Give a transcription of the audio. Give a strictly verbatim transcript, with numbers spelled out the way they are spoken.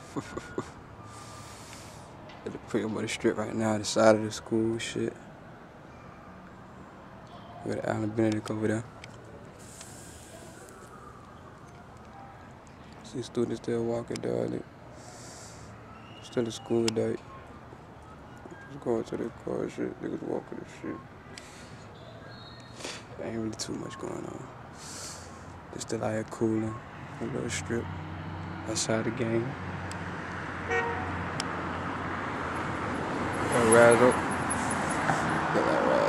At the pretty much the strip right now, the side of the school, shit. We got Alan Benedict over there. See students still walking, dog. Still a school day. Just going to the car, shit. Niggas walking and shit. Ain't really too much going on. Just still out here cooling. A little strip. Outside the game. Got Raz up. Got that Raz.